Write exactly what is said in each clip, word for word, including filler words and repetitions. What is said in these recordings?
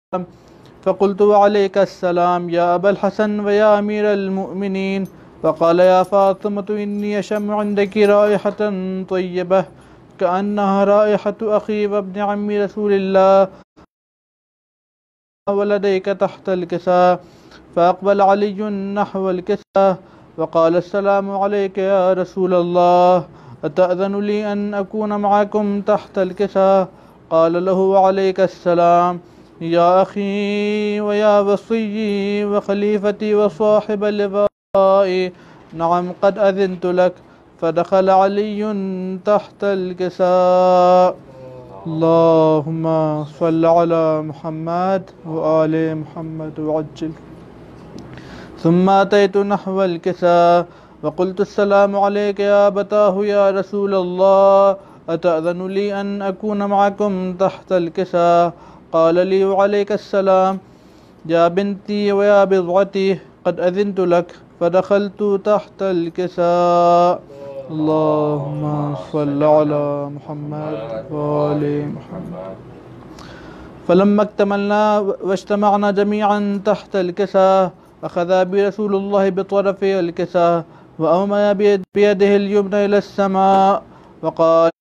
فقلت وعليك السلام يا أبا الحسن ويا أمير المؤمنين. فقال يا فاطمة إني أشم عندك رائحة طيبة كأنها رائحة أخي وابن عم رسول الله ولديك تحت الكساء. فأقبل علي نحو الكساء وقال السلام عليك يا رسول الله، أتأذن لي أن أكون معكم تحت الكساء؟ قال له وعليك السلام يا أخي ويا وصيي وخليفتي وصاحب لبائي، نعم قد أذنت لك. فدخل علي تحت الكساء. اللهم صل على محمد وآل محمد وعجل. ثم أتيت نحو الكساء وقلت السلام عليك يا أبتاه يا رسول الله، أتأذن لي أن أكون معكم تحت الكساء؟ قال لي وعليك السلام يا بنتي ويا بضعتي، قد أذنت لك. فدخلت تحت الكساء. اللهم صل على محمد وآل محمد. فلما اكتملنا واجتمعنا جميعا تحت الكساء أخذ برسول الله بطرف الكساء وأومى بيده اليمنى إلى السماء وقال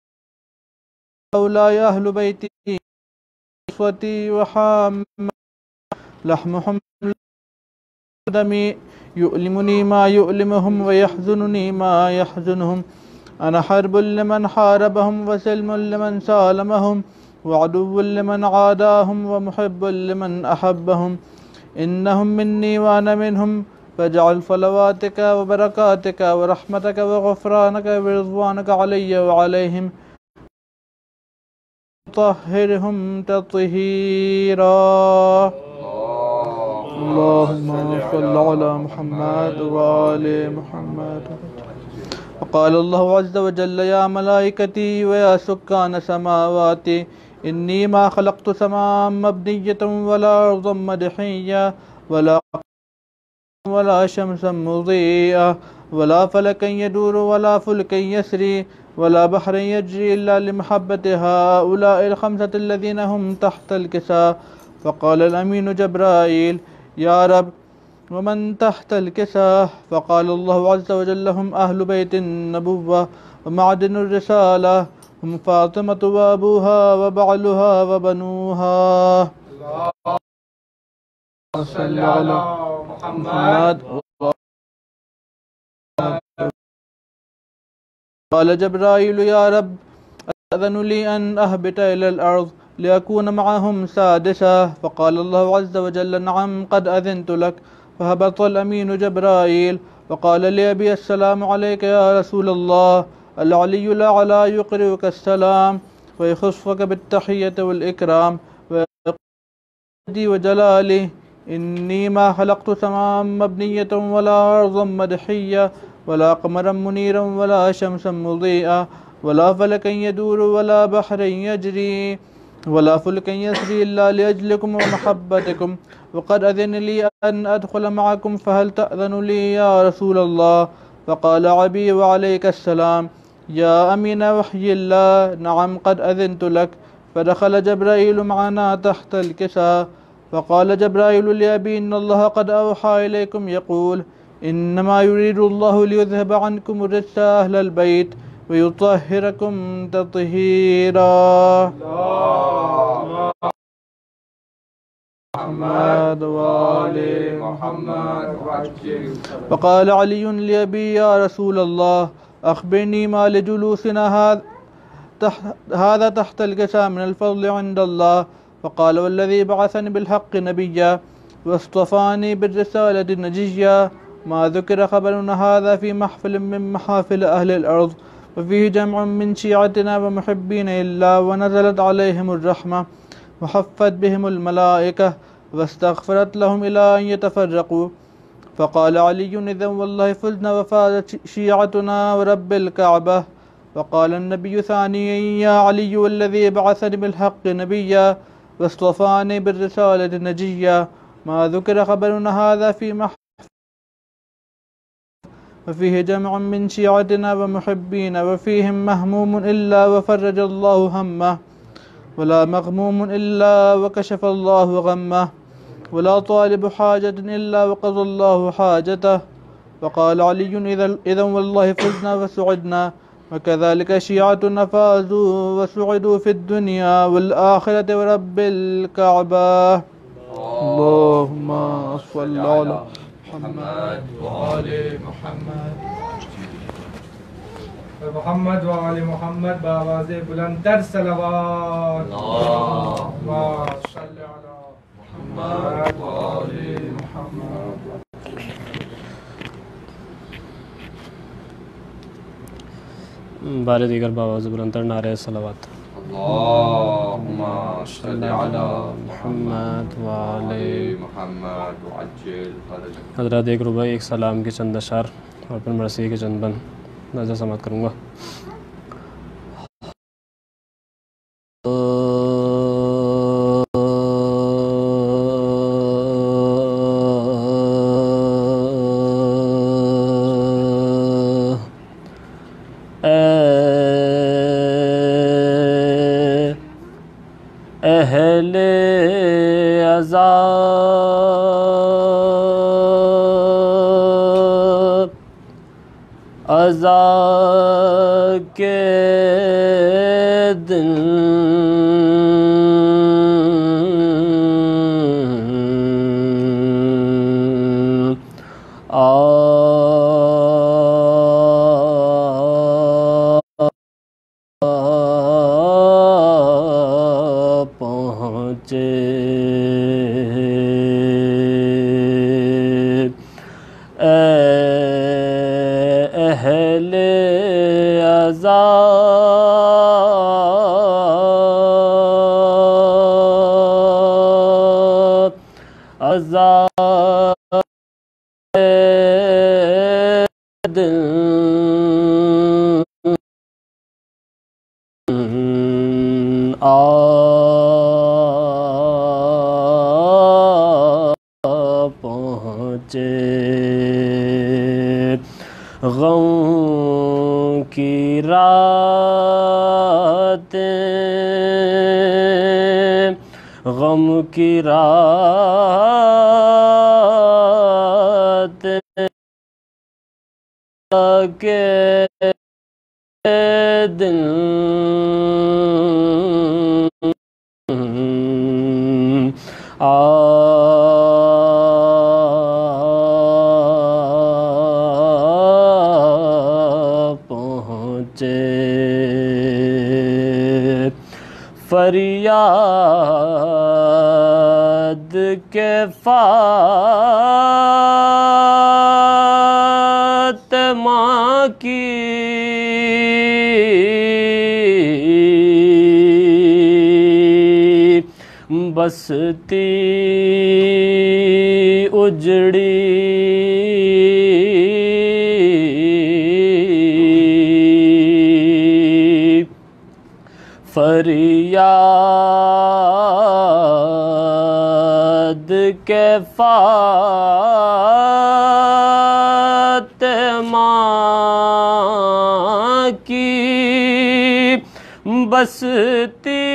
هؤلاء أهل بيتي صوتي وحام لحمهم دمي، يؤلمني ما يؤلمهم ويحزنني ما يحزنهم. أنا حرب لمن حاربهم وسلم لمن سالمهم وعدو لمن عاداهم ومحب لمن أحبهم. إنهم مني وأنا منهم، فاجعل صلواتك وبركاتك ورحمتك وغفرانك ورضوانك علي وعليهم، طهرهم تطهيرا. اللهم صل على محمد وآل محمد. وقال الله عز وجل يا ملائكتي ويا سكان سماواتي إني ما خلقت سماء مبنية ولا أرضا مدحية ولا ولا شمسا مضيئة ولا فلكا يدور ولا فلكا يسري ولا بحرا يجري إلا لمحبة هؤلاء الخمسة الذين هم تحت الكساء. فقال الأمين جبرائيل يا رب ومن تحت الكساء؟ فقال الله عز وجل هم أهل بيت النبوة ومعدن الرسالة، هم فاطمة وأبوها وبعلها وبنوها. صل على محمد. قال جبرائيل يا رب أذن لي أن أهبط إلى الأرض لأكون معهم سادسا. فقال الله عز وجل نعم قد أذنت لك. فهبط الأمين جبرائيل وقال لأبي السلام عليك يا رسول الله، العلي الأعلى يقرئك السلام ويخصك بالتحية والإكرام ويقول وجلالي إني ما خلقت سماء مبنية ولا أرضا مدحية ولا قمرا منيرا ولا شمسا مضيئة ولا فلكا يدور ولا بحرا يجري ولا فلكا يسري إلا لأجلكم ومحبتكم، وقد أذن لي أن أدخل معكم فهل تأذن لي يا رسول الله؟ فقال عبي وعليك السلام يا أمين وحي الله، نعم قد أذنت لك. فدخل جبرائيل معنا تحت الكساء. فقال جبرائيل لأبي إن الله قد أوحى إليكم يقول إنما يريد الله ليذهب عنكم الرجس أهل البيت ويطهركم تطهيرا. محمد وآل محمد. فقال علي لأبي يا رسول الله أخبرني ما لجلوسنا هذا تحت الكساء من الفضل عند الله. فقال والذي بعثني بالحق نبيا واصطفاني بالرسالة نجيا ما ذكر خبرنا هذا في محفل من محافل أهل الأرض وفيه جمع من شيعتنا ومحبين إلا ونزلت عليهم الرحمة وحفت بهم الملائكة واستغفرت لهم إلى أن يتفرقوا. فقال علي إذن والله فزنا وفازت شيعتنا ورب الكعبة. فقال النبي ثانيا يا علي والذي بعثني بالحق نبيا واصطفاني بالرسالة نجيا ما ذكر خبرنا هذا في محفل وفيه جمع من شيعتنا ومحبين وفيهم مهموم إلا وفرج الله همه. ولا مغموم إلا وكشف الله غمه، ولا طالب حاجة إلا وقضى الله حاجته. وقال علي إذا والله فزنا وسعدنا. وكذلك شيعتنا فازوا وسعدوا في الدنيا والآخرة ورب الكعبة. اللهم صل على محمد وآل محمد محمد و آل محمد بآواز بلندتر صلوات. اللهم صل علی محمد و آل محمد. بار دیگر بآواز بلندتر نعرہ صلوات. اللهم صل على محمد و آل محمد وعجل فرجك. حضرات ایک ربع ایک سلام کے چند اشعار اور پھر مرثیے کے چند بند نظر سماعت کروں گا. اہل عذاب عذاب کے دن اہل عذاب عذاب دل آ پہنچے غم کی راتیں غم کی راتیں کے دن آ فریاد کے فاطمہ کی بستی اجڑی فریاد کے فاطمہ کی بستی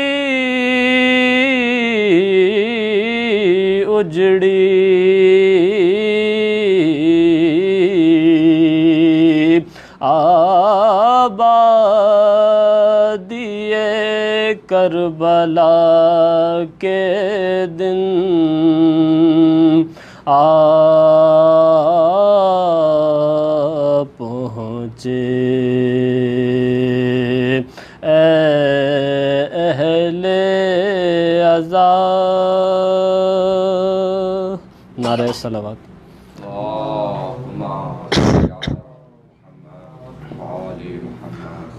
اجڑی آبادی کربلا کے دن آ پہنچے اے اہل عذاب. نعرہ صلوات. اللهم صل على محمد وآل محمد.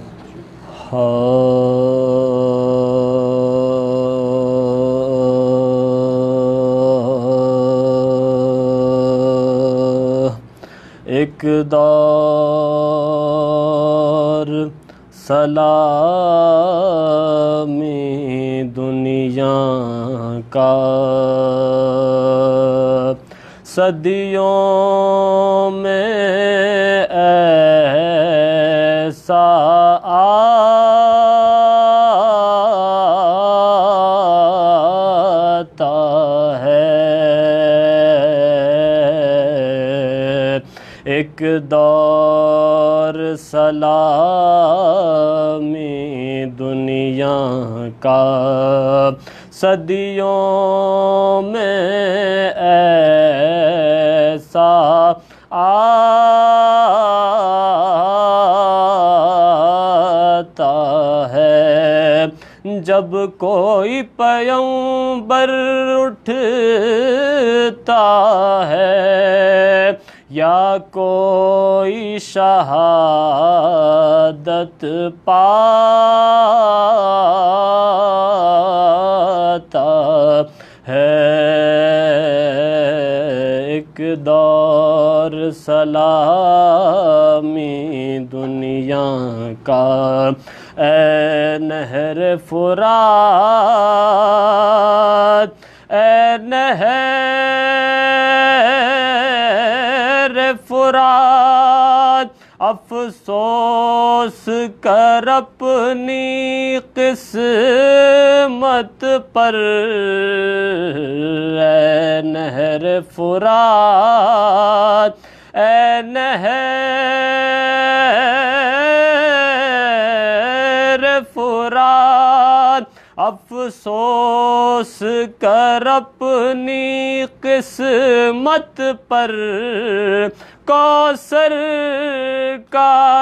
ایک دور سلامی دنیا کا صدیوں میں ایسا سلامی دنیا کا صدیوں میں ایسا آتا ہے جب کوئی پیغمبر اٹھتا ہے یا کوئی شہادت پاتا ہے۔ ایک دور سلامی دنیا کا اے نہر فرات، اے نہر فرات، افسوس کر اپنی قسمت پر، اے نہر فرات، اے نہر فرات، افسوس کر اپنی قسمت پر، کوثر کا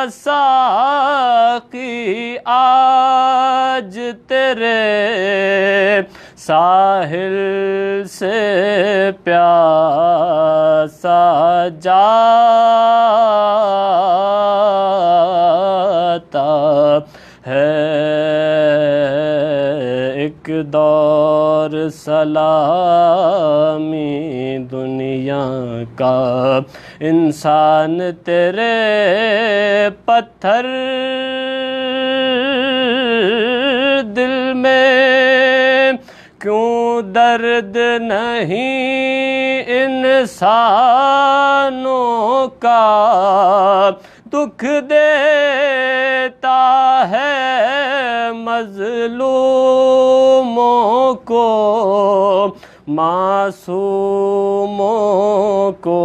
ساقی آج تیرے ساحل سے پیاسا جاتا ہے۔ ایک دور سلامی دنیا کا انسان تیرے پتھر دل میں کیوں درد نہیں انسانوں کا، دکھ دیتا ہے مظلوموں کو، معصوموں کو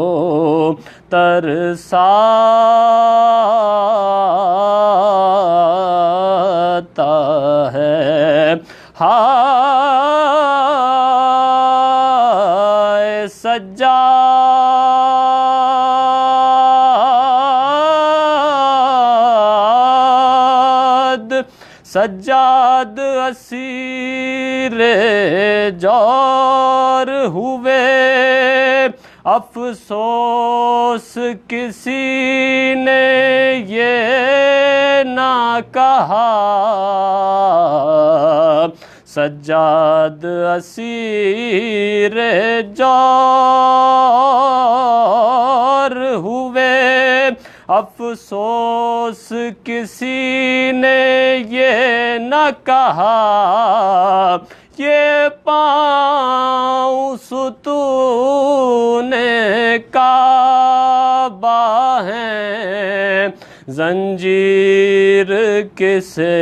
ترساتا ہے۔ ہائے سجاد، سجاد اسیر جور ہوئے، افسوس کسی نے یہ نہ کہا، سجاد اسیر جور ہوئے، افسوس کسی نے یہ نہ کہا، یہ پاؤں ستون کعبہ ہیں، زنجیر کسے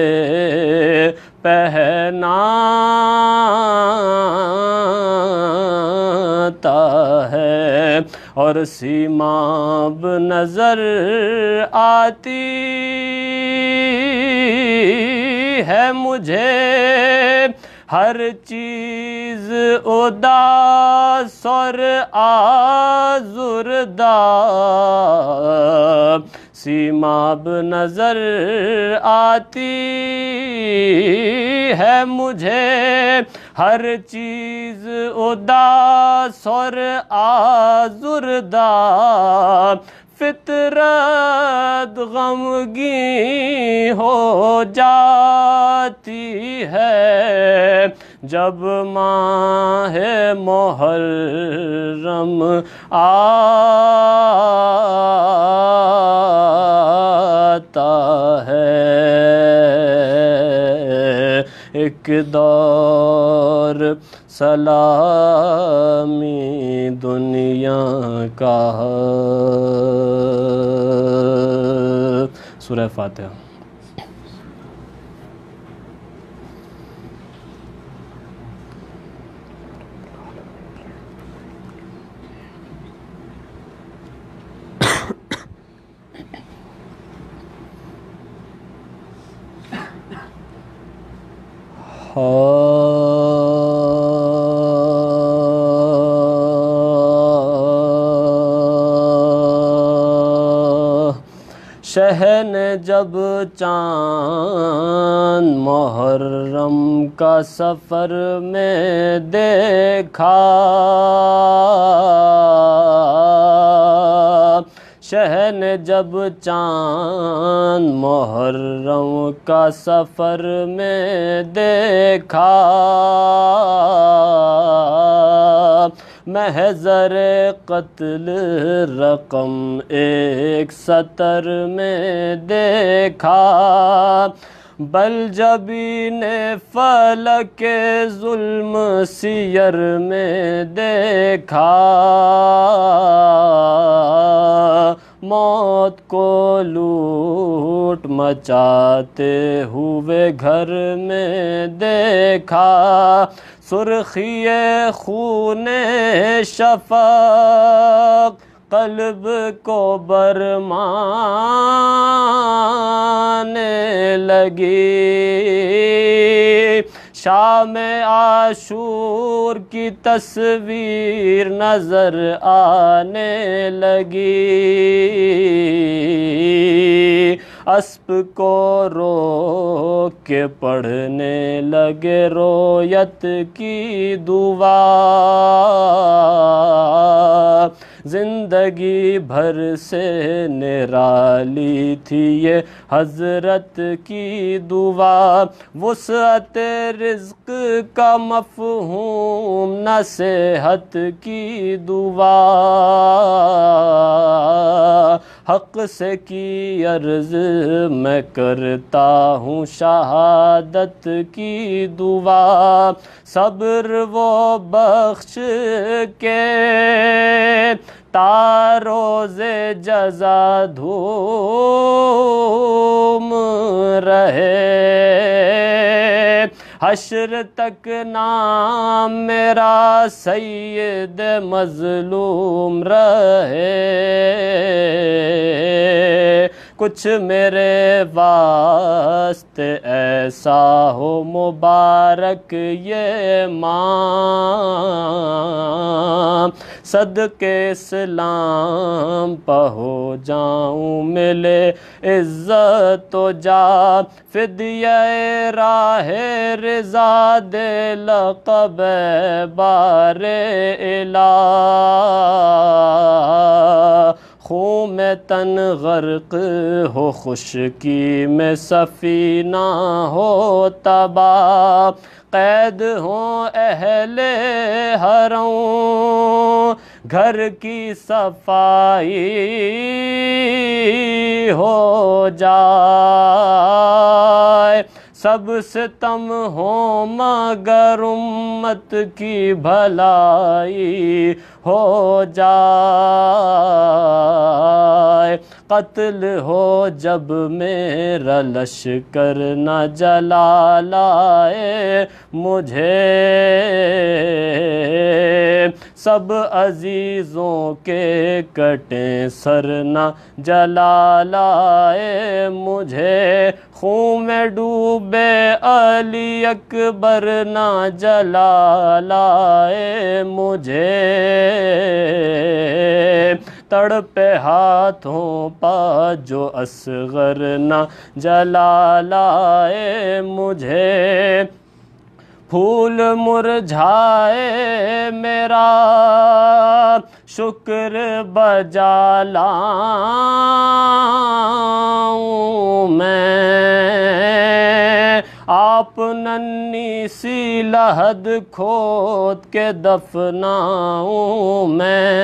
پہناتا ہے، اور سیماب نظر آتی ہے مجھے، ہر چیز اداس اور آزردہ، سیماب نظر آتی ہے مجھے، ہر چیز اداس اور آزردہ، فطرت غمگین ہو جاتی ہے جب ماہ محرم آتا ہے۔ ایک دور سلامی دنیا کا۔ سورہ فاتحہ۔ شہن جب چاند محرم کا سفر میں دیکھا، شہن جب چاند محرم کا سفر میں دیکھا، محضر قتل رقم ایک سطر میں دیکھا، بلجبین فلک ظلم سیر میں دیکھا، موت کو لوٹ مچاتے ہوئے گھر میں دیکھا، سرخی خون شفق قلب کو برمانے لگی، شام عاشور کی تصویر نظر آنے لگی، اسب کو روک کے پڑھنے لگے رویت کی دعا، زندگی بھر سے نرالی تھی یہ حضرت کی دعا، وسعت رزق کا مفہوم نصیحت کی دعا، حق سے کی عرض میں کرتا ہوں شہادت کی دعا، صبر وہ بخش کے تا روز جزا دھوم رہے، حشر تک نام میرا سید مظلوم رہے، کچھ میرے واسطے ایسا ہو مبارک یہ ماں، صدقے اسلام پہ ہو جاؤں ملے عزت و جا، فدیہ راہ رضا دے لقب بار الہ، خون میں تن غرق ہو خشکی میں سفینہ ہو تباہ، قید ہوں اہل حرم گھر کی صفائی ہو جائے، سب ستم ہو مگر امت کی بھلائی ہو جائے، قتل ہو جب میرا لشکر نہ جلا لائے مجھے، سب عزیزوں کے کٹیں سر نہ جلا لائے مجھے، خون میں ڈوبے علی اکبر نہ جلا لائے مجھے، تڑپے ہاتھوں پا جو اصغر نہ جلا لائے مجھے، پھول مرجھائے میرا شکر بجا لاؤں میں، آپ ننھی سی لحد کھود کے دفناؤں میں،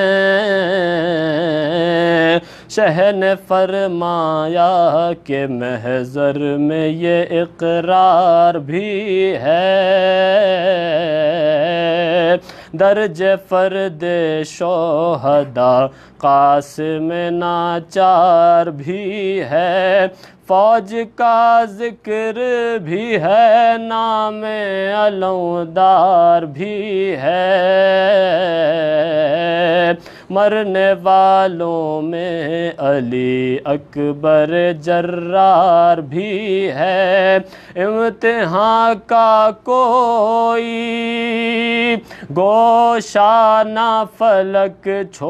شہ نے فرمایا کہ محضر میں یہ اقرار بھی ہے، درج فرد شہداء قاسم ناچار بھی ہے، فوج کا ذکر بھی ہے، نام علمدار بھی ہے، مرنے والوں میں علی اکبر جرار بھی ہے، امتحان کا کوئی گوشہ نہ فلک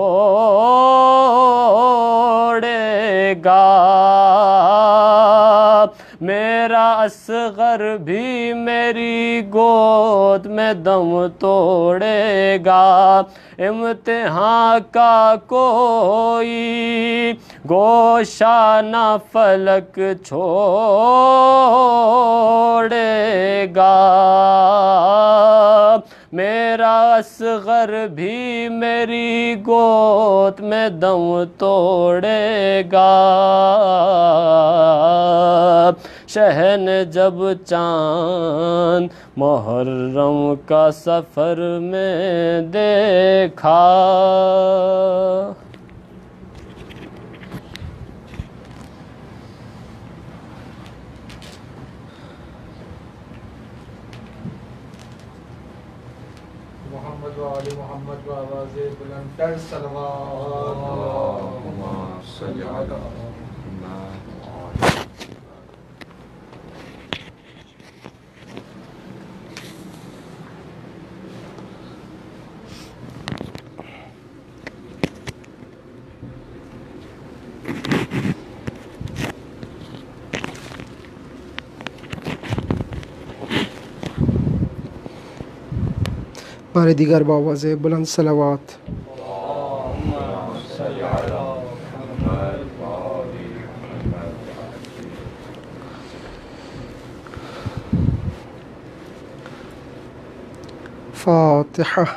چھوڑے گا، میرا اصغر بھی میری گود میں دم توڑے گا، امتحان کا کوئی گوشہ نہ فلک چھوڑے گا، میرا اصغر بھی میری گود میں دم توڑے گا، شہن جب چاند محرم کا سفر میں دیکھا، محمد و آل محمد و آواز بلند تر صلوات، اللهم صل على محمد وآل بار دیگر با آواز بلند صلوات. فاتحة.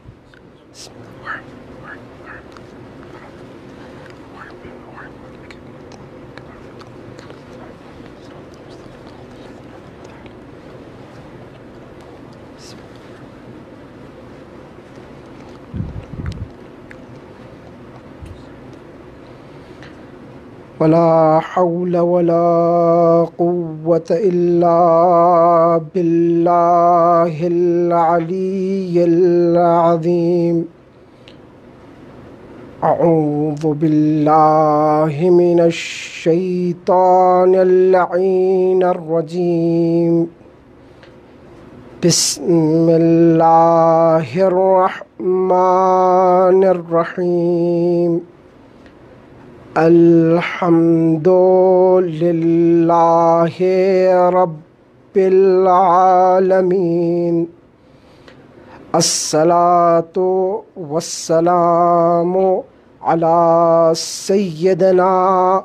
ولا حول ولا قوة إلا بالله العلي العظيم. أعوذ بالله من الشيطان اللعين الرجيم. بسم الله الرحمن الرحيم. الحمد لله رب العالمين. الصلاة والسلام على سيدنا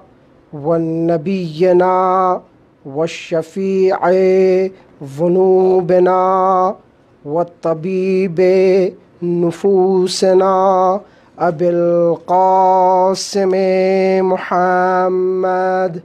ونبينا والشفيع ذنوبنا والطبيب نفوسنا أبي القاسم محمد.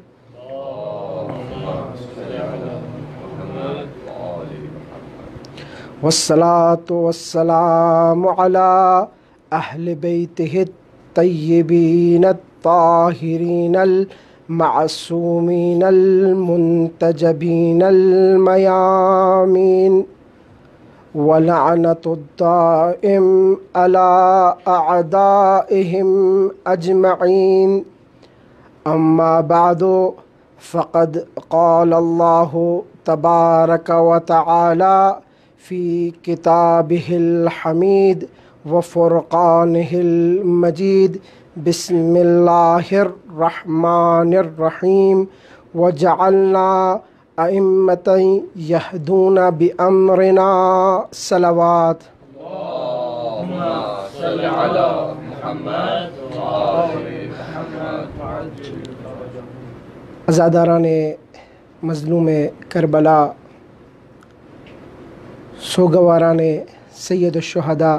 والصلاة والسلام على أهل بيته الطيبين الطاهرين المعصومين المنتجبين الميامين. ولعنة الدائم على أعدائهم أجمعين. أما بعد، فقد قال الله تبارك وتعالى في كتابه الحميد وفرقانه المجيد. بسم الله الرحمن الرحيم. وجعلنا أئمة يهدون بأمرنا. صلوات. اللهم صل على محمد وآل محمد. عزاداران مظلوم کربلا، سوگواران سید الشہداء،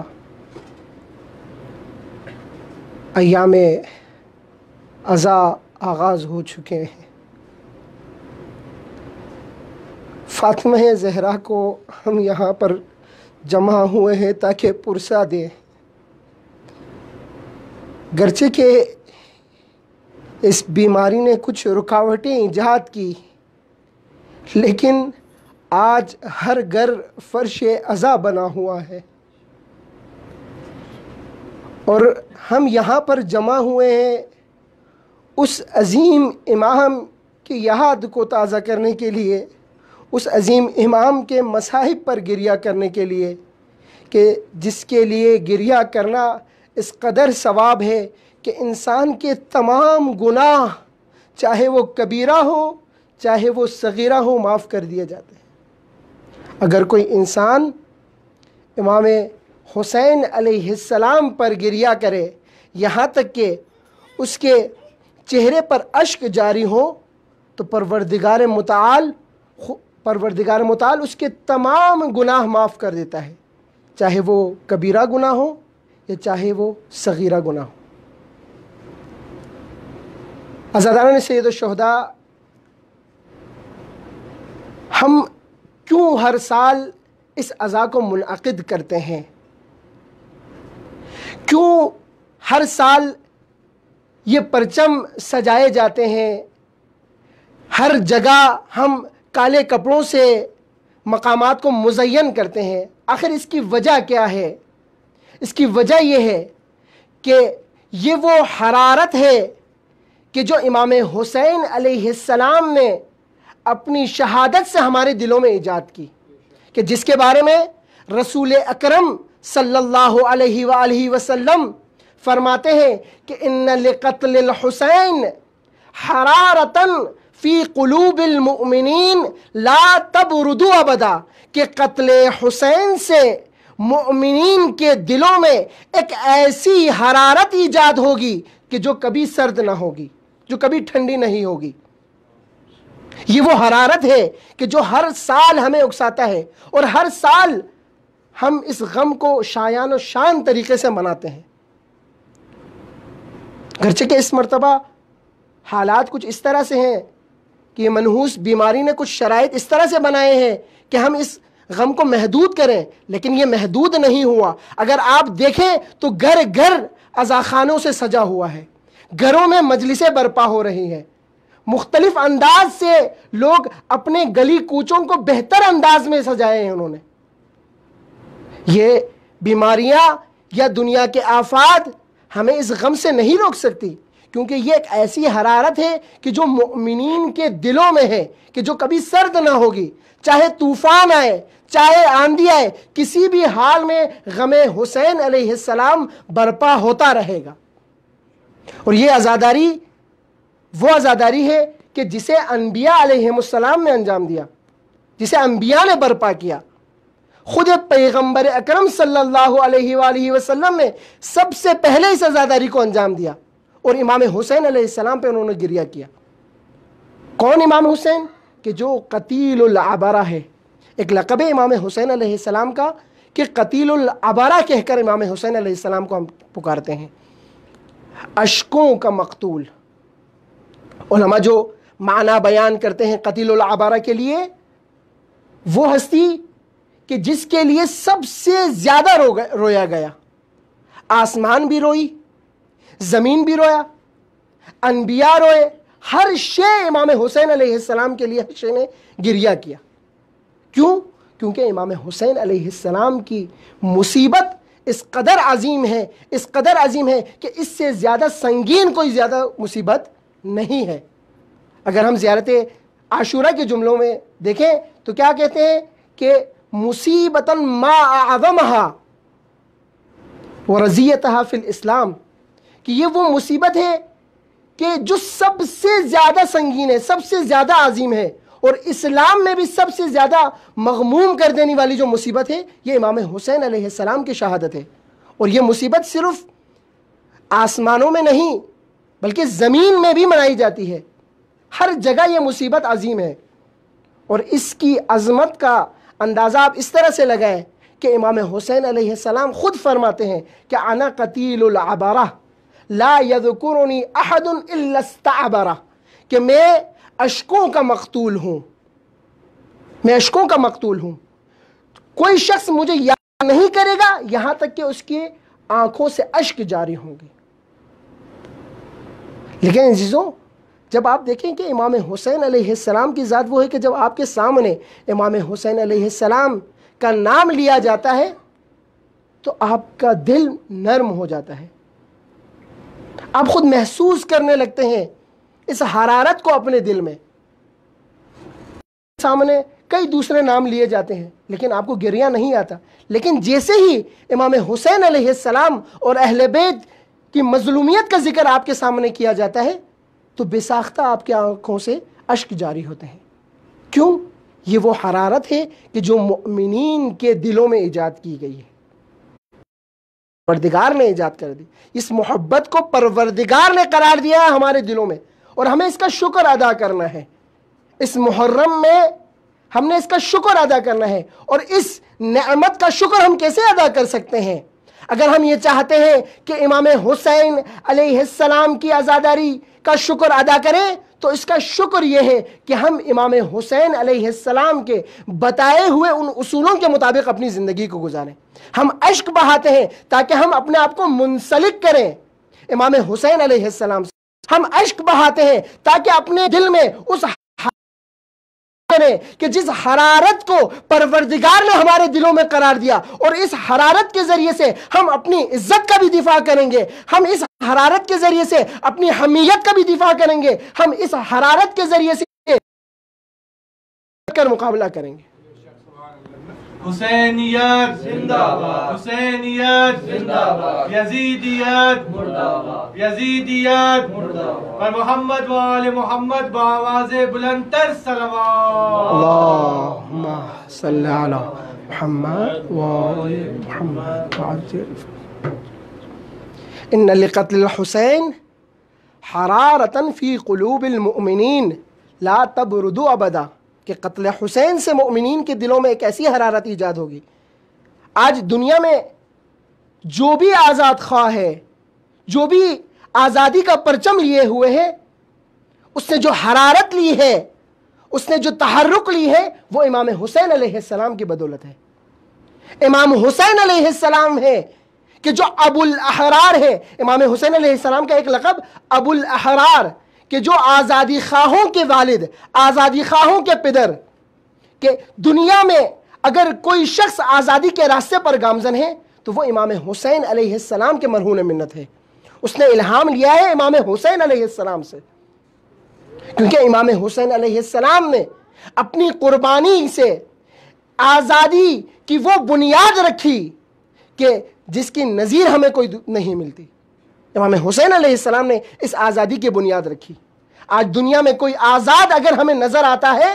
ایام عزا آغاز ہو چکے ہیں. فاطمہ زہرا کو ہم یہاں پر جمع ہوئے ہیں تاکہ پرسہ دیں. گرچہ کہ اس بیماری نے کچھ رکاوٹیں ایجاد کی، لیکن آج ہر گھر فرش عزا بنا ہوا ہے، اور ہم یہاں پر جمع ہوئے ہیں اس عظیم امام کی یاد کو تازہ کرنے کے لیے، اس عظیم امام کے مصاحب پر گریہ کرنے کے لیے، کہ جس کے لیے گریہ کرنا اس قدر ثواب ہے کہ انسان کے تمام گناہ چاہے وہ کبیرہ ہو چاہے وہ صغیرہ ہو معاف کر دیے جاتے ہیں۔ اگر کوئی انسان امام حسین علیہ السلام پر گریہ کرے یہاں تک کہ اس کے چہرے پر اشک جاری ہو تو پروردگار متعال پروردگار متعال اس کے تمام گناہ معاف کر دیتا ہے، چاہے وہ کبیرہ گناہ ہو یا چاہے وہ صغیرہ گناہ ہو۔ عزاداران سید الشہداء، ہم کیوں ہر سال اس عزا کو منعقد کرتے ہیں؟ کیوں ہر سال یہ پرچم سجائے جاتے ہیں؟ ہر جگہ ہم کالے کپڑوں سے مقامات کو مزین کرتے ہیں۔ آخر اس کی وجہ کیا ہے؟ اس کی وجہ یہ ہے کہ یہ وہ حرارت ہے کہ جو امام حسین علیہ السلام نے اپنی شہادت سے ہمارے دلوں میں ایجاد کی، کہ جس کے بارے میں رسول اکرم صلی اللہ علیہ وآلہ وسلم فرماتے ہیں کہ ان لقتل الحسین حرارتاً فی قلوب المؤمنین لا تبردو ابدا، کہ قتل حسین سے مؤمنین کے دلوں میں ایک ایسی حرارت ایجاد ہوگی کہ جو کبھی سرد نہ ہوگی، جو کبھی ٹھنڈی نہیں ہوگی۔ یہ وہ حرارت ہے کہ جو ہر سال ہمیں اکساتا ہے، اور ہر سال ہم اس غم کو شایان و شان طریقے سے مناتے ہیں۔ گرچہ کہ اس مرتبہ حالات کچھ اس طرح سے ہیں کہ یہ منحوس بیماری نے کچھ شرائط اس طرح سے بنائے ہیں کہ ہم اس غم کو محدود کریں، لیکن یہ محدود نہیں ہوا۔ اگر آپ دیکھیں تو گھر گھر عزاخانوں سے سجا ہوا ہے، گھروں میں مجلسیں برپا ہو رہی ہیں، مختلف انداز سے لوگ اپنے گلی کوچوں کو بہتر انداز میں سجائے ہیں انہوں نے۔ یہ بیماریاں یا دنیا کے آفات ہمیں اس غم سے نہیں روک سکتی، کیونکہ یہ ایک ایسی حرارت ہے کہ جو مؤمنین کے دلوں میں ہے، کہ جو کبھی سرد نہ ہوگی، چاہے طوفان آئے چاہے آندھی آئے، کسی بھی حال میں غم حسین علیہ السلام برپا ہوتا رہے گا۔ اور یہ عزاداری وہ عزاداری ہے کہ جسے انبیاء علیہ السلام نے انجام دیا، جسے انبیاء نے برپا کیا۔ خود پیغمبر اکرم صلی اللہ علیہ وآلہ وسلم نے سب سے پہلے اس عزاداری کو انجام دیا، اور امام حسین علیہ السلام پہ انہوں نے گریہ کیا۔ کون امام حسین؟ کہ جو قتیل العبرہ ہے۔ ایک لقب ہے امام حسین علیہ السلام کا کہ قتیل العبرہ کہہ کر امام حسین علیہ السلام کو ہم پکارتے ہیں، اشکوں کا مقتول۔ علماء جو معنی بیان کرتے ہیں قتیل العبرہ کے لیے، وہ ہستی کہ جس کے لیے سب سے زیادہ رویا گیا، آسمان بھی روئی، زمین بھی رویا، انبیاء روئے، ہر شے امام حسین علیہ السلام کے لیے ہر شے نے گریہ کیا۔ کیوں؟ کیونکہ امام حسین علیہ السلام کی مصیبت اس قدر عظیم ہے، اس قدر عظیم ہے کہ اس سے زیادہ سنگین کوئی زیادہ مصیبت نہیں ہے۔ اگر ہم زیارت عاشورہ کے جملوں میں دیکھیں تو کیا کہتے ہیں کہ مصیبتاً ما اعظمہا ورزیتہا فی الاسلام، کہ یہ وہ مصیبت ہے کہ جو سب سے زیادہ سنگین ہے، سب سے زیادہ عظیم ہے، اور اسلام میں بھی سب سے زیادہ مغموم کر دینے والی جو مصیبت ہے یہ امام حسین علیہ السلام کی شہادت ہے۔ اور یہ مصیبت صرف آسمانوں میں نہیں بلکہ زمین میں بھی منائی جاتی ہے، ہر جگہ یہ مصیبت عظیم ہے۔ اور اس کی عظمت کا اندازہ آپ اس طرح سے لگائیں کہ امام حسین علیہ السلام خود فرماتے ہیں کہ انا قتیل العبرہ لا یذکرنی احد الا استعبرہ، کہ میں اشکوں کا مقتول ہوں، میں اشکوں کا مقتول ہوں، کوئی شخص مجھے یاد نہیں کرے گا یہاں تک کہ اس کی آنکھوں سے اشک جاری ہوں گے۔ لیکن عزیزوں، جب آپ دیکھیں کہ امام حسین علیہ السلام کی ذات وہ ہے کہ جب آپ کے سامنے امام حسین علیہ السلام کا نام لیا جاتا ہے تو آپ کا دل نرم ہو جاتا ہے، آپ خود محسوس کرنے لگتے ہیں اس حرارت کو اپنے دل میں. سامنے کئی دوسرے نام لیے جاتے ہیں لیکن آپ کو گریہ نہیں آتا. لیکن جیسے ہی امام حسین علیہ السلام اور اہل بیت کی مظلومیت کا ذکر آپ کے سامنے کیا جاتا ہے تو بے ساختہ آپ کی آنکھوں سے اشک جاری ہوتے ہیں. کیوں؟ یہ وہ حرارت ہے کہ جو مؤمنین کے دلوں میں ایجاد کی گئی ہے، پروردگار نے ایجاد کر دی. اس محبت کو پروردگار نے قرار دیا ہے ہمارے دلوں میں، اور ہمیں اس کا شکر ادا کرنا ہے. اس محرم میں ہم نے اس کا شکر ادا کرنا ہے. اور اس نعمت کا شکر ہم کیسے ادا کر سکتے ہیں؟ اگر ہم یہ چاہتے ہیں کہ امام حسین علیہ السلام کی عزاداری کا شکر ادا کریں تو اس کا شکر یہ ہے کہ ہم امام حسین علیہ السلام کے بتائے ہوئے ان اصولوں کے مطابق اپنی زندگی کو گزاریں. ہم اشک بہاتے ہیں تاکہ ہم اپنے آپ کو منسلک کریں امام حسین علیہ السلام سے. ہم اشک بہاتے ہیں تاکہ اپنے دل میں اس کریں کہ جس حرارت کو پروردگار نے ہمارے دلوں میں قرار دیا، اور اس حرارت کے ذریعے سے ہم اپنی عزت کا بھی دفاع کریں گے. ہم اس حرارت کے ذریعے سے اپنی حمیت کا بھی دفاع کریں گے. ہم اس حرارت کے ذریعے سے کر مقابلہ کریں گے. حسینیت زندہ باد، حسینیت زندہ باد، یزیدیت مردہ باد، یزیدیت مردہ باد. اور محمد و آل محمد بآواز بلند تر صلوات. اللہم صلی علی محمد و آل محمد وعجل. ان لقتل الحسین حرارتا فی قلوب المؤمنین لا تبردو ابدا. کہ قتل حسین سے مؤمنین کے دلوں میں ایک ایسی حرارت ایجاد ہوگی. آج دنیا میں جو بھی آزاد خواہ ہے، جو بھی آزادی کا پرچم لیے ہوئے ہے، اس نے جو حرارت لی ہے، اس نے جو تحرک لی ہے، وہ امام حسین علیہ السلام کی بدولت ہے. امام حسین علیہ السلام ہے کہ جو ابو الاحرار ہے. امام حسین علیہ السلام کا ایک لقب ابو الاحرار، کہ جو آزادی خواہوں کے والد، آزادی خواہوں کے پدر. کہ دنیا میں اگر کوئی شخص آزادی کے راستے پر گامزن ہے تو وہ امام حسین علیہ السلام کے مرہون منت ہے. اس نے الہام لیا ہے امام حسین علیہ السلام سے، کیونکہ امام حسین علیہ السلام نے اپنی قربانی سے آزادی کی وہ بنیاد رکھی کہ جس کی نظیر ہمیں کوئی نہیں ملتی. امام حسین علیہ السلام نے اس آزادی کی بنیاد رکھی. آج دنیا میں کوئی آزاد اگر ہمیں نظر آتا ہے،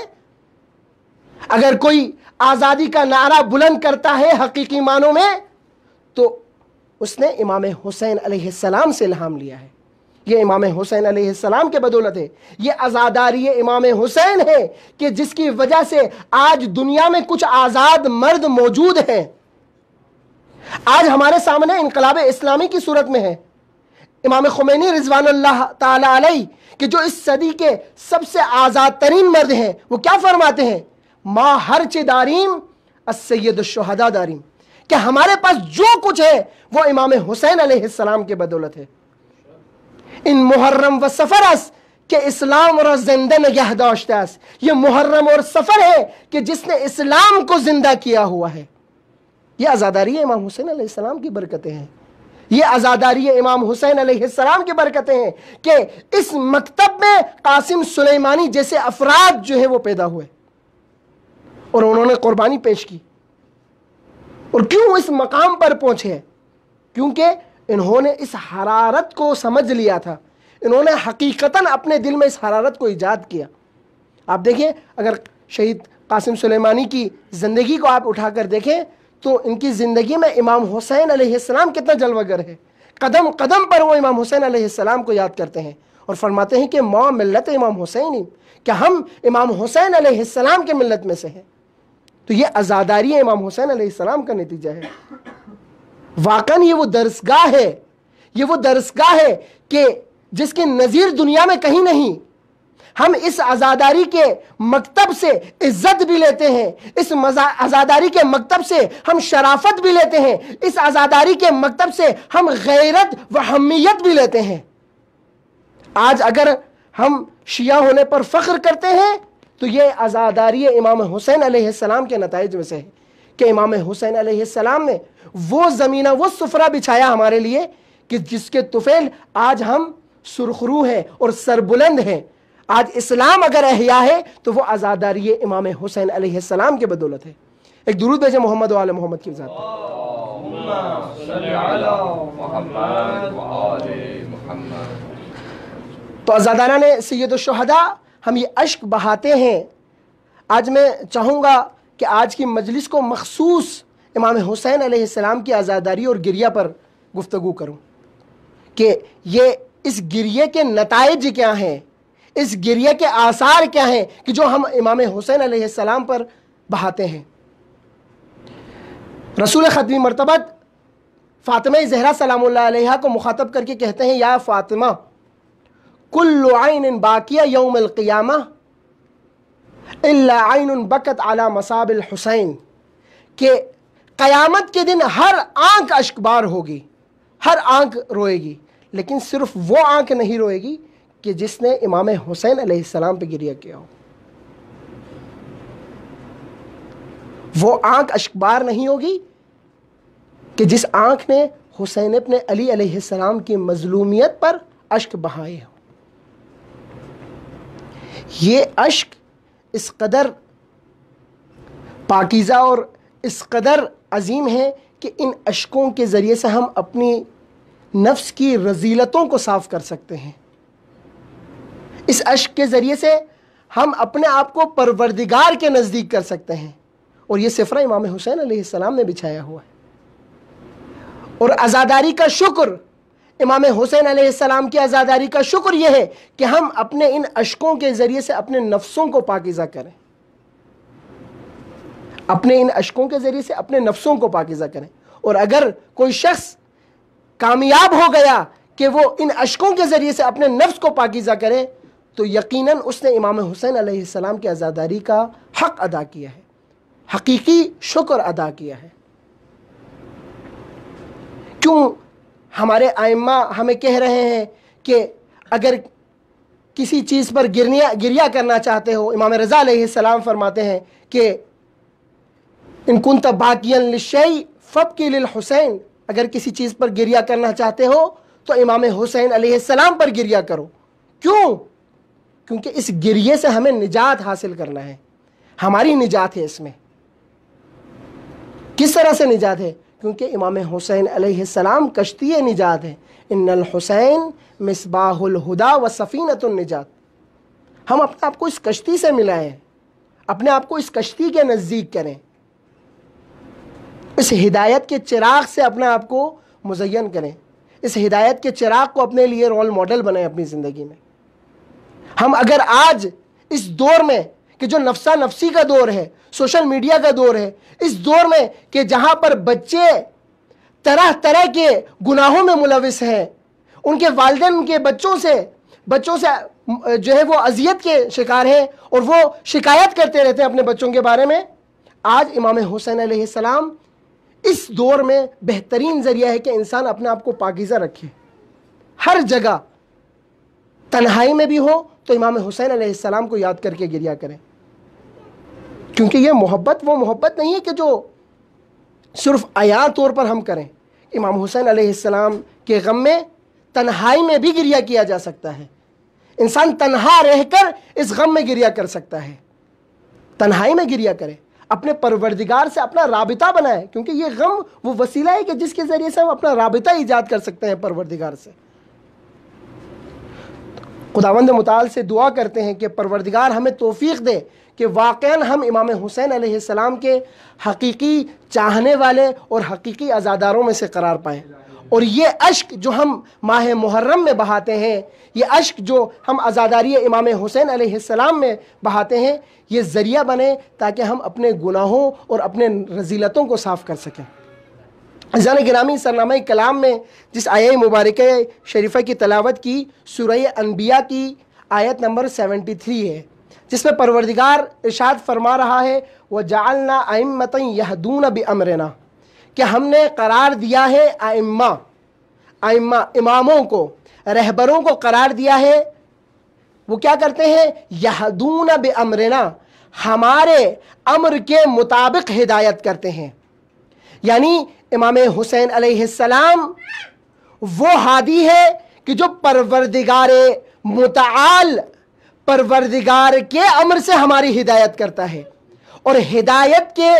اگر کوئی آزادی کا نعرہ بلند کرتا ہے حقیقی معنوں میں، تو اس نے امام حسین علیہ السلام سے الہام لیا ہے. یہ امام حسین علیہ السلام کے بدولت ہے. یہ عزاداری امام حسین ہے کہ جس کی وجہ سے آج دنیا میں کچھ آزاد مرد موجود ہیں. آج ہمارے سامنے انقلاب اسلامی کی صورت میں ہے. امام خمینی رضوان اللہ تعالی علیہ کہ جو اس صدی کے سب سے آزاد ترین مرد ہیں، وہ کیا فرماتے ہیں؟ ما ہرچ داریم السید الشہداء داریم. کہ ہمارے پاس جو کچھ ہے وہ امام حسین علیہ السلام کے بدولت ہے. ان محرم و سفر است کہ اسلام را زندہ نگہ داشته است. یہ محرم اور سفر ہے کہ جس نے اسلام کو زندہ کیا ہوا ہے. یہ عزاداری امام حسین علیہ السلام کی برکتیں ہیں. یہ عزاداری امام حسین علیہ السلام کی برکتیں ہیں کہ اس مکتب میں قاسم سلیمانی جیسے افراد جو ہے وہ پیدا ہوئے اور انہوں نے قربانی پیش کی. اور کیوں اس مقام پر پہنچے؟ کیونکہ انہوں نے اس حرارت کو سمجھ لیا تھا. انہوں نے حقیقتاً اپنے دل میں اس حرارت کو ایجاد کیا. آپ دیکھیں، اگر شہید قاسم سلیمانی کی زندگی کو آپ اٹھا کر دیکھیں تو ان کی زندگی میں امام حسین علیہ السلام کتنا جلوہ گر ہے. قدم قدم پر وہ امام حسین علیہ السلام کو یاد کرتے ہیں اور فرماتے ہیں کہ ما ملت امام حسین، کہ ہم امام حسین علیہ السلام کے ملت میں سے ہیں. تو یہ عزاداری امام حسین علیہ السلام کا نتیجہ ہے. واقعاً یہ وہ درسگاہ ہے، یہ وہ درسگاہ ہے کہ جس کی نظیر دنیا میں کہیں نہیں. ہم اس عزاداری کے مکتب سے عزت بھی لیتے ہیں، اس عزاداری کے مکتب سے ہم شرافت بھی لیتے ہیں، اس عزاداری کے مکتب سے ہم غیرت و حمیت بھی لیتے ہیں. آج اگر ہم شیعہ ہونے پر فخر کرتے ہیں تو یہ عزاداری امام حسین علیہ السلام کے نتائج میں سے ہے کہ امام حسین علیہ السلام نے وہ زمینہ، وہ سفرہ بچھایا ہمارے لیے کہ جس کے طفیل آج ہم سرخرو ہیں اور سربلند ہیں. آج اسلام اگر احیا ہے تو وہ عزاداری امام حسین علیہ السلام کے بدولت ہے. ایک درود بھیجیں محمد و آل محمد کی ذات پر. اللهم صل على محمد وآل محمد. تو عزاداران سید الشہداء ہم یہ اشک بہاتے ہیں. آج میں چاہوں گا کہ آج کی مجلس کو مخصوص امام حسین علیہ السلام کی عزاداری اور گریہ پر گفتگو کروں کہ یہ اس گریہ کے نتائج کیا ہیں, اس گریہ کے آثار کیا ہیں کہ جو ہم امام حسین علیہ السلام پر بہاتے ہیں. رسول ختمی مرتبت فاطمہ زہرا سلام اللہ علیہا کو مخاطب کر کے کہتے ہیں, یا فاطمہ کل عین باقیہ یوم القیامہ الا عین بکت علی مصاب الحسین, کہ قیامت کے دن ہر آنکھ اشکبار ہوگی, ہر آنکھ روئے گی, لیکن صرف وہ آنکھ نہیں روئے گی کہ جس نے امام حسین علیہ السلام پہ گریہ کیا ہو. وہ آنکھ اشکبار نہیں ہوگی کہ جس آنکھ نے حسین ابن علی علیہ السلام کی مظلومیت پر اشک بہائے ہو. یہ اشک اس قدر پاکیزہ اور اس قدر عظیم ہے کہ ان اشکوں کے ذریعے سے ہم اپنی نفس کی رذیلتوں کو صاف کر سکتے ہیں. اس اشک کے ذریعے سے ہم اپنے آپ کو پروردگار کے نزدیک کر سکتے ہیں, اور یہ سفرہ امام حسین علیہ السلام نے بچھایا ہوا ہے. اور عزاداری کا شکر, امام حسین علیہ السلام کی عزاداری کا شکر یہ ہے کہ ہم اپنے ان اشکوں کے ذریعے سے اپنے نفسوں کو پاکیزہ کریں, اپنے ان اشکوں کے ذریعے سے اپنے نفسوں کو پاکیزہ کریں. اور اگر کوئی شخص کامیاب ہو گیا کہ وہ ان اشکوں کے ذریعے سے اپنے نفس کو پاکیزہ کرے تو یقیناً اس نے امام حسین علیہ السلام کی عزاداری کا حق ادا کیا ہے, حقیقی شکر ادا کیا ہے. کیوں ہمارے ائمہ ہمیں کہہ رہے ہیں کہ اگر کسی چیز پر گرنیا گریہ کرنا چاہتے ہو, امام رضا علیہ السلام فرماتے ہیں کہ ان کنت باقیا للشیء فابکی للحسین, اگر کسی چیز پر گریہ کرنا چاہتے ہو تو امام حسین علیہ السلام پر گریہ کرو. کیوں؟ کیونکہ اس گریہ سے ہمیں نجات حاصل کرنا ہے, ہماری نجات ہے اس میں. کس طرح سے نجات ہے؟ کیونکہ امام حسین علیہ السلام کشتی نجات ہے. ان الحسین مصباح الہدا و سفینۃ النجات. ہم اپنے آپ کو اس کشتی سے ملائیں, اپنے آپ کو اس کشتی کے نزدیک کریں, اس ہدایت کے چراغ سے اپنے آپ کو مزین کریں, اس ہدایت کے چراغ کو اپنے لیے رول ماڈل بنائیں اپنی زندگی میں. ہم اگر آج اس دور میں کہ جو نفسا نفسی کا دور ہے, سوشل میڈیا کا دور ہے, اس دور میں کہ جہاں پر بچے طرح طرح کے گناہوں میں ملوث ہیں, ان کے والدین ان کے بچوں سے بچوں سے جو ہے وہ اذیت کے شکار ہیں اور وہ شکایت کرتے رہتے ہیں اپنے بچوں کے بارے میں, آج امام حسین علیہ السلام اس دور میں بہترین ذریعہ ہے کہ انسان اپنے آپ کو پاکیزہ رکھے. ہر جگہ تنہائی میں بھی ہو تو امام حسین علیہ السلام کو یاد کر کے گریہ کریں, کیونکہ یہ محبت وہ محبت نہیں ہے کہ جو صرف عیاں طور پر ہم کریں. امام حسین علیہ السلام کے غم میں تنہائی میں بھی گریہ کیا جا سکتا ہے. انسان تنہا رہ کر اس غم میں گریہ کر سکتا ہے. تنہائی میں گریہ کرے, اپنے پروردگار سے اپنا رابطہ بنائے, کیونکہ یہ غم وہ وسیلہ ہے کہ جس کے ذریعے سے ہم اپنا رابطہ ایجاد کر سکتے ہیں پروردگار سے. خداوند متعال سے دعا کرتے ہیں کہ پروردگار ہمیں توفیق دے کہ واقعاً ہم امام حسین علیہ السلام کے حقیقی چاہنے والے اور حقیقی عزاداروں میں سے قرار پائیں. اور یہ اشک جو ہم ماہ محرم میں بہاتے ہیں, یہ اشک جو ہم عزاداری امام حسین علیہ السلام میں بہاتے ہیں, یہ ذریعہ بنے تاکہ ہم اپنے گناہوں اور اپنے رذیلتوں کو صاف کر سکیں. عزیزان گرامی, سرنامہ کلام میں جس آیہ مبارکہ شریفہ کی تلاوت کی سورہ انبیاء کی آیت نمبر سیونٹی تھری ہے, جس میں پروردگار ارشاد فرما رہا ہے وَجَعَلْنَا أَئِمَّةً يَهْدُونَ بِأَمْرِنَا, کہ ہم نے قرار دیا ہے ائمہ ائمہ اماموں کو, رہبروں کو قرار دیا ہے. وہ کیا کرتے ہیں؟ یہدون بامرنا, ہمارے امر کے مطابق ہدایت کرتے ہیں. یعنی امام حسین علیہ السلام وہ ہادی ہے کہ جو پروردگار متعال پروردگار کے امر سے ہماری ہدایت کرتا ہے. اور ہدایت کے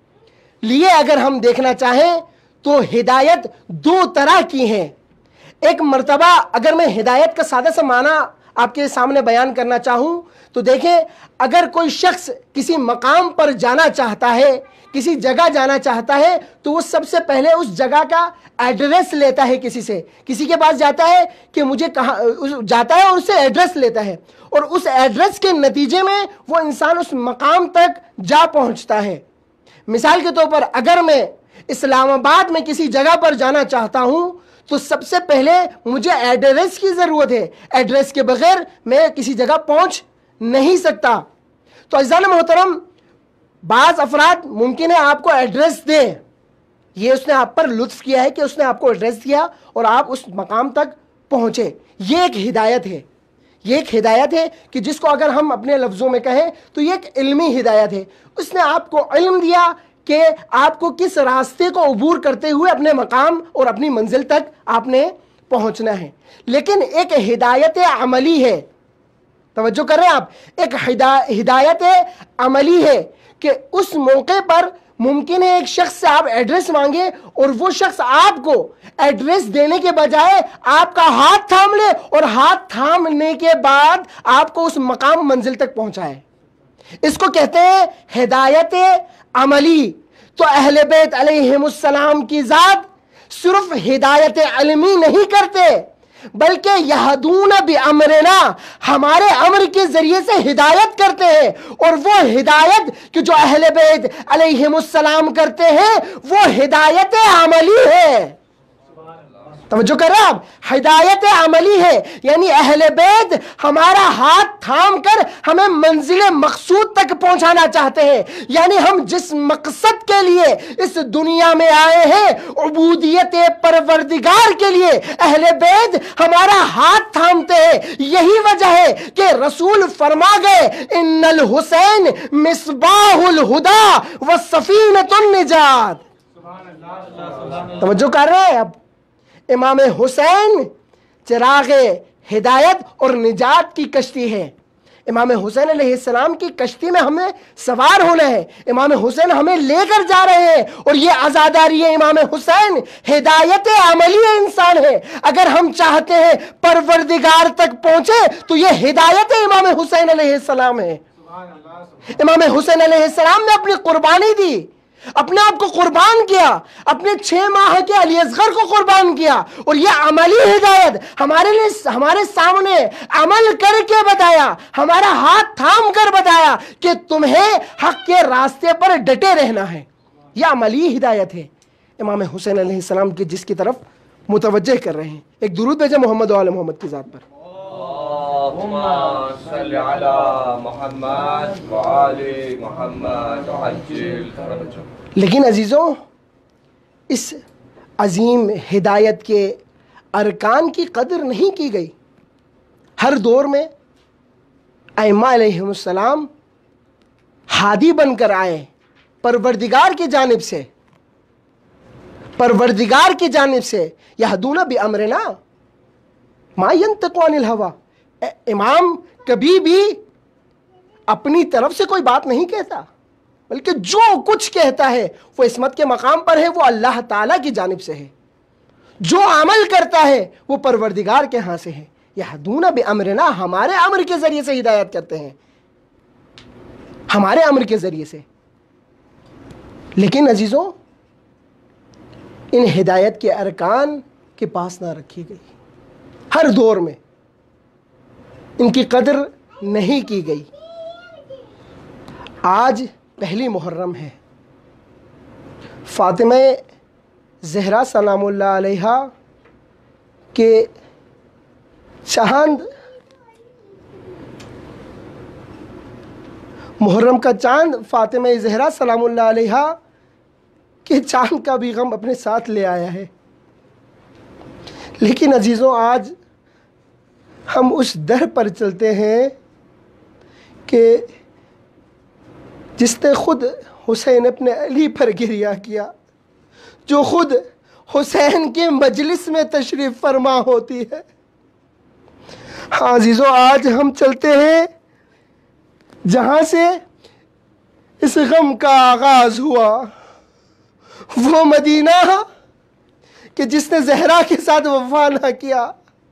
لیے اگر ہم دیکھنا چاہیں تو ہدایت دو طرح کی ہیں. ایک مرتبہ اگر میں ہدایت کا سادہ سا معنی آپ کے سامنے بیان کرنا چاہوں تو دیکھیں, اگر کوئی شخص کسی مقام پر جانا چاہتا ہے, کسی جگہ جانا چاہتا ہے, تو وہ سب سے پہلے اس جگہ کا ایڈریس لیتا ہے, کسی سے کسی کے پاس جاتا ہے کہ مجھے کہاں جاتا ہے اور اس سے ایڈریس لیتا ہے, اور اس ایڈریس کے نتیجے میں وہ انسان اس مقام تک جا پہنچتا ہے. مثال کے طور پر اگر میں اسلام آباد میں کسی جگہ پر جانا چاہتا ہوں تو سب سے پہلے مجھے ایڈریس کی ضرورت ہے. ایڈریس کے بغیر میں کسی جگہ پہنچ نہیں سکتا. تو عزیزان محترم, بعض افراد ممکن ہے آپ کو ایڈریس دیں, یہ اس نے آپ پر لطف کیا ہے کہ اس نے آپ کو ایڈریس دیا اور آپ اس مقام تک پہنچے. یہ ایک ہدایت ہے, یہ ایک ہدایت ہے کہ جس کو اگر ہم اپنے لفظوں میں کہیں تو یہ ایک علمی ہدایت ہے. اس نے آپ کو علم دیا کہ آپ کو کس راستے کو عبور کرتے ہوئے اپنے مقام اور اپنی منزل تک آپ نے پہنچنا ہے. لیکن ایک ہدایت عملی ہے, توجہ کر رہے ہیں آپ, ایک ہدایت عملی ہے کہ اس موقع پر ممکن ہے ایک شخص سے آپ ایڈریس مانگے اور وہ شخص آپ کو ایڈریس دینے کے بجائے آپ کا ہاتھ تھام لے اور ہاتھ تھامنے کے بعد آپ کو اس مقام منزل تک پہنچائے. اس کو کہتے ہیں ہدایت عملی. تو اہل بیت علیہم السلام کی ذات صرف ہدایت علمی نہیں کرتے بلکہ یہدون بامرنا, ہمارے امر کے ذریعے سے ہدایت کرتے ہیں. اور وہ ہدایت کہ جو اہل بیت علیہم السلام کرتے ہیں وہ ہدایت عملی ہے. توجہ کر رہے ہیں آپ, ہدایت عملی ہے, یعنی اہل بیت ہمارا ہاتھ تھام کر ہمیں منزل مقصود تک پہنچانا چاہتے ہیں. یعنی ہم جس مقصد کے لیے اس دنیا میں آئے ہیں, عبودیت پروردگار کے لیے, اہل بیت ہمارا ہاتھ تھامتے ہیں. یہی وجہ ہے کہ رسول فرما گئے ان الحسین مصباح الہدی وسفینۃ النجات. توجہ کر رہے ہیں اب, امام حسین چراغ ہدایت اور نجات کی کشتی ہے. امام حسین علیہ السلام کی کشتی میں ہمیں سوار ہونا ہے. امام حسین ہمیں لے کر جا رہے ہیں اور یہ عزاداری ہے امام حسین ہدایت عملی انسان ہے. اگر ہم چاہتے ہیں پروردگار تک پہنچے تو یہ ہدایت امام حسین علیہ السلام ہے. امام حسین علیہ السلام نے اپنی قربانی دی, اپنے آپ کو قربان کیا, اپنے چھ ماہ کے علی اصغر کو قربان کیا, اور یہ عملی ہدایت ہمارے لیے ہمارے سامنے عمل کر کے بتایا, ہمارا ہاتھ تھام کر بتایا کہ تمہیں حق کے راستے پر ڈٹے رہنا ہے. یہ عملی ہدایت ہے امام حسین علیہ السلام کی, جس کی طرف متوجہ کر رہے ہیں. ایک درود بھیجیں محمد و آل محمد کی ذات پر. اللهم صل على محمد وآل محمد وعجل فرجهم. لیکن عزیزوں, اس عظیم ہدایت کے ارکان کی قدر نہیں کی گئی. ہر دور میں ائمہ علیہم السلام ہادی بن کر آئے پروردگار کی جانب سے, پروردگار کی جانب سے. یہدون بامرنا ما ینطق عن الہوی, امام کبھی بھی اپنی طرف سے کوئی بات نہیں کہتا, بلکہ جو کچھ کہتا ہے وہ عصمت کے مقام پر ہے, وہ اللہ تعالیٰ کی جانب سے ہے. جو عمل کرتا ہے وہ پروردگار کے ہاں سے ہے. یہدون بامرنا, ہمارے امر کے ذریعے سے ہدایت کرتے ہیں, ہمارے امر کے ذریعے سے. لیکن عزیزوں, ان ہدایت کے ارکان کے پاس نہ رکھی گئی. ہر دور میں ان کی قدر نہیں کی گئی. آج پہلی محرم ہے, فاطمہ زہرا سلام اللہ علیہا کے چاند, محرم کا چاند فاطمہ زہرا سلام اللہ علیہا کے چاند کا بھی غم اپنے ساتھ لے آیا ہے. لیکن عزیزوں, آج ہم اس در پر چلتے ہیں کہ جس نے خود حسین اپنے علی پر گریہ کیا, جو خود حسین کی مجلس میں تشریف فرما ہوتی ہے۔ عزیزو، آج ہم چلتے ہیں جہاں سے اس غم کا آغاز ہوا، وہ مدینہ کہ جس نے زہرا کے ساتھ وفا نہ کیا،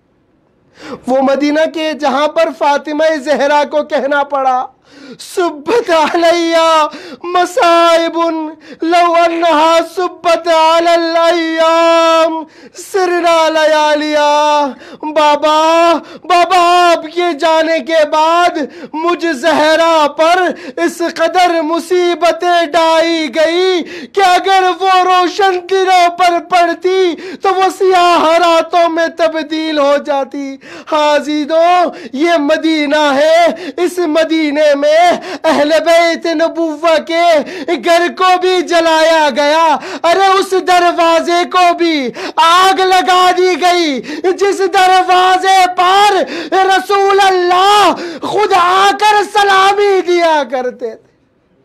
وہ مدینہ کے جہاں پر فاطمہ زہرا کو کہنا پڑا سبت علیہ مصائب لو انہا سبت علی الایام سرنا لیالیا۔ بابا بابا آپ کے جانے کے بعد مجھ زہرا پر اس قدر مصیبتیں ڈائی گئی کہ اگر وہ روشن دنوں پر پڑتی تو وہ سیاہ راتوں میں تبدیل ہو جاتی۔ حاضروں، یہ مدینہ ہے، اس مدینے میں اہل بیت نبوہ کے گھر کو بھی جلایا گیا، ارے اس دروازے کو بھی آگ لگا دی گئی جس دروازے پر رسول اللہ خود آ کر سلامی دیا کرتے تھے،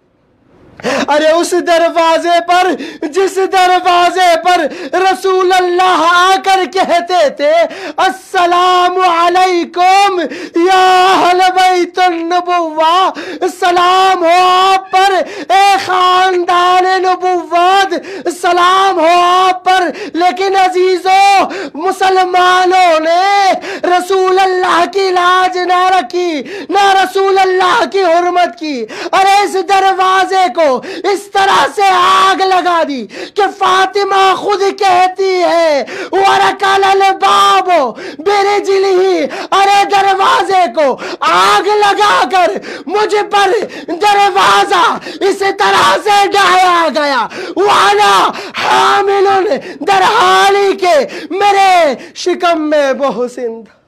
ارے اس دروازے پر جس دروازے پر رسول اللہ آ کر کہتے تھے السلام علیکم یا اہل بیت النبوہ، سلام ہو آپ پر اے خاندان نبوت، سلام ہو آپ پر۔ لیکن عزیزوں، مسلمانوں نے رسول اللہ کی لاج نہ رکھی، نہ رسول اللہ کی حرمت کی، ارے اس دروازے کو اس طرح سے آگ لگا دی کہ فاطمہ خود کہتی ہے وَرَكَلَ الْبَابُ بِرِجْلِهِ، ارے دروازے کو آگ لگا کر مجھ پر دروازہ اس طرح سے ڈھایا گیا، وَأَنَا حَامِلٌ، در حالی کے میرے شکم میں محسن تھا۔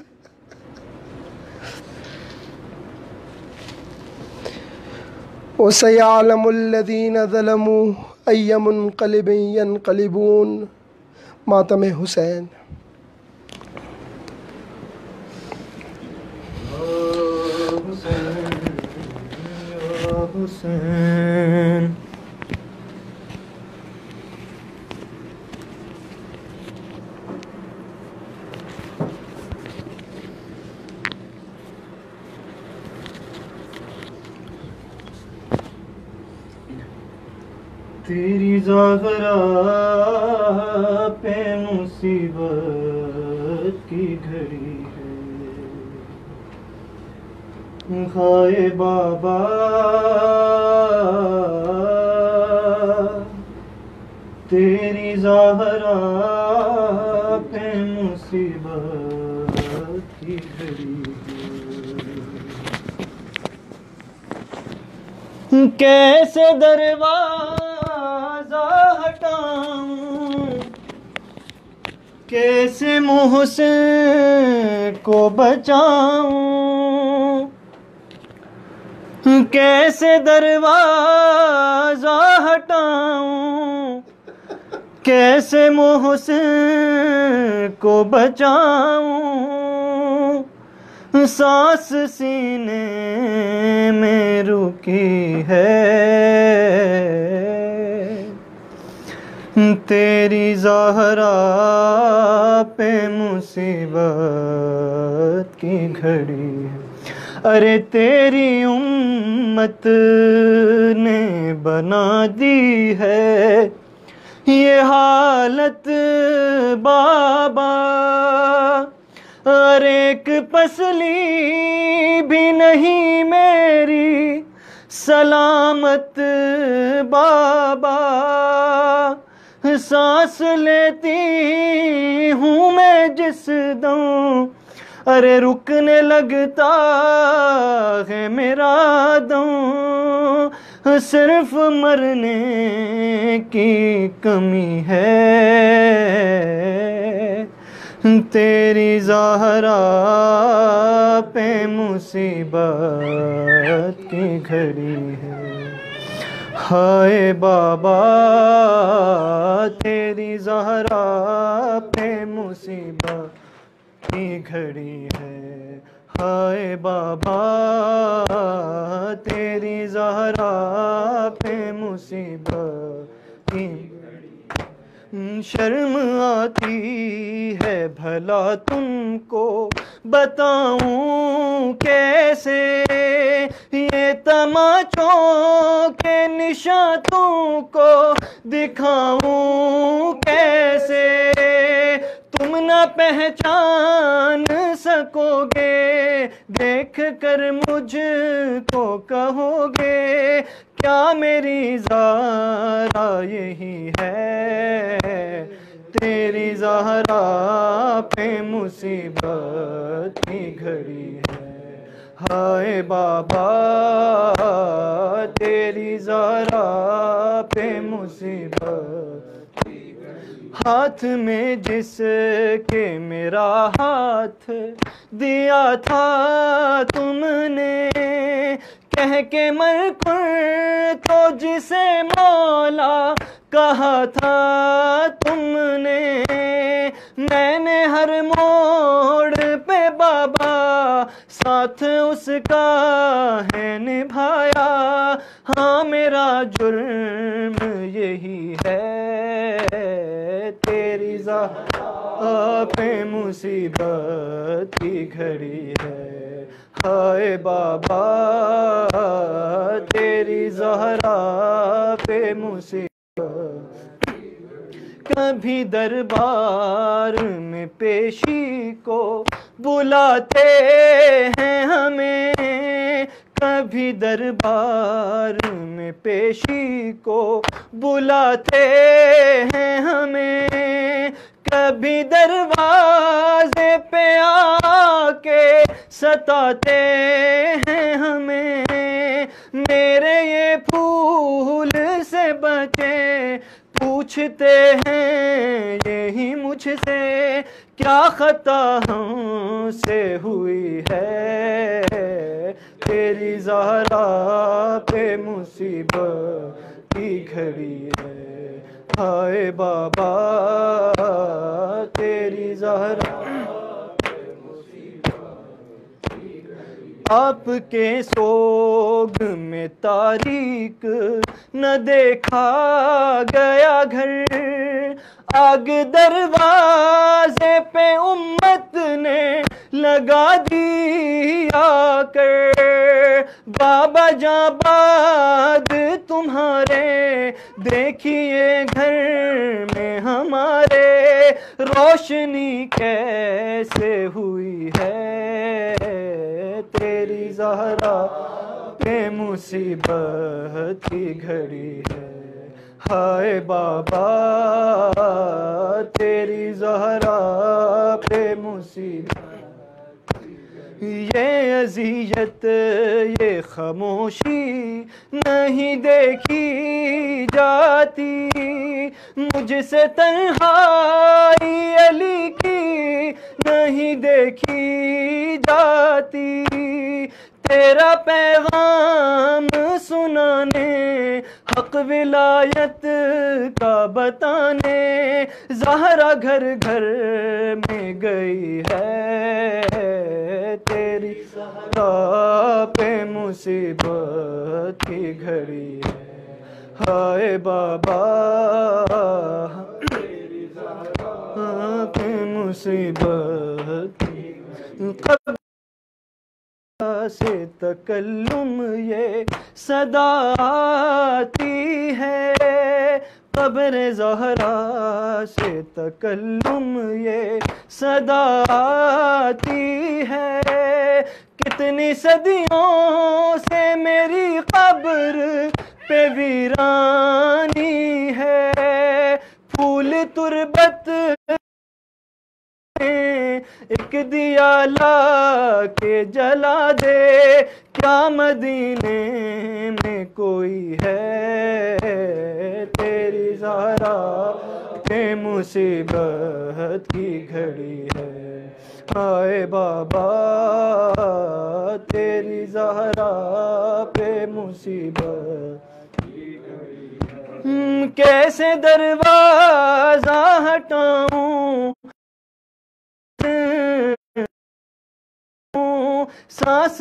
وَسَيَعْلَمُ الَّذِينَ ظَلَمُوا أَيَّ مُنْقَلِبٍ يَنْقَلِبُونَ۔ ماتم حسین۔ حسین تیری زہرا پہ مصیبت کی گھڑی ہے، ہائے بابا تیری زہرا پہ مصیبت کی گھڑی ہے، کیسے دروازہ ہٹاؤں، کیسے محسن کو بچاؤں، کیسے دروازہ ہٹاؤں، کیسے محسن کو بچاؤں، سانس سینے میں رکی ہے، تیری زہرا پہ مصیبت کی گھڑی ہے، ارے تیری امت نے بنا دی ہے یہ حالت بابا، اور ایک پسلی بھی نہیں میری سلامت بابا، سانس لیتی ہوں میں جس دم، ارے رکنے لگتا ہے میرا دم، صرف مرنے کی کمی ہے، تیری زہرا پہ مصیبت کی گھڑی ہے، ہائے بابا تیری زہرا پہ مصیبت کی گھڑی ہے، ہائے بابا تیری زہرا پہ مصیبت کی، شرم آتی ہے بھلا تم کو بتاؤں کیسے، یہ تماچوں کے نشاں تم کو دکھاؤں کیسے، تم نہ پہچان سکو گے، دیکھ کر مجھ کو کہو گے کیا میری زہرا یہی ہے، تیری زہرا پہ مصیبت کی گھڑی ہے، ہائے بابا تیری زہرا پہ مصیبت، ہاتھ میں جس کے میرا ہاتھ دیا تھا تم نے، کہہ کے مر کر تو جسے مولا کہا تھا تم نے، میں نے ہر موڑ پہ بابا ساتھ اس کا ہے نبھایا، ہاں میرا جرم یہی ہے، تیری زہرا پہ مصیبت کی گھڑی ہے، ہائے بابا تیری زہرا پہ مصیبت، کبھی دربار میں پیشی کو بلاتے ہیں ہمیں، کبھی دربار میں پیشی کو بلاتے ہیں ہمیں، کبھی دروازے پہ آ کے ستاتے ہیں ہمیں، میرے یہ پھول سے بچے پوچھتے ہیں یہی مجھ سے، کیا خطا ہم سے ہوئی ہے، تیری زہرا پہ مصیبت کی گھڑی ہے، ہائے بابا تیری زہرا، آپ کے سوگ میں تاریک نہ دیکھا گیا گھر، آگ دروازے پہ امت نے لگا دیا کر، بابا جاں بعد تمہارے دیکھیے گھر میں ہمارے روشنی کیسے ہوئی ہے، تیری زہرا پہ مصیبت کی گھڑی ہے، ہائے بابا تیری زہرا پہ مصیبت، یہ اذیت یہ خاموشی نہیں دیکھی جاتی، مجھ سے تنہائی علی کی نہیں دیکھی جاتی، تیرا پیغام سنانے حق ولایت کا بتانے زہرا گھر گھر میں گئی ہے، تیری زہرا پہ مصیبت کی گھڑی ہے، ہائے بابا تیری زہرا پہ مصیبت، قبر سے تکلم یہ صدا آتی ہے، قبر زہرا سے تکلم یہ صدا آتی ہے، کتنی صدیوں سے میری قبر پہ ویرانی ہے، پھول تربت ایک دیا لا کے جلا دے، کیا مدینے میں کوئی ہے، تیری زہرا پہ مصیبت کی گھڑی ہے، ہائے بابا تیری زہرا پہ مصیبت کی گھڑی ہے، کیسے دروازہ ہٹاؤں سانس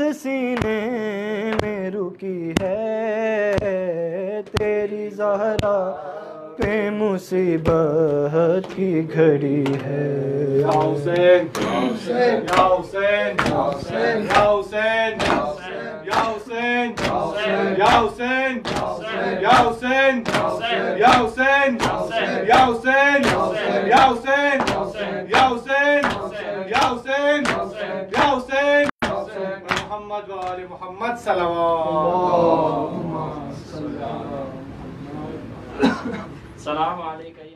سینے میں رکی ہے، تیری زہرا پہ مصیبت کی گھڑی ہے. یا حسین یا حسین یا حسین یا حسین یا حسین یا حسین یا حسین یا حسین یا حسین یا حسین یا حسین یا حسین یا حسین محمد و آل محمد صلوات. السلام علیکم.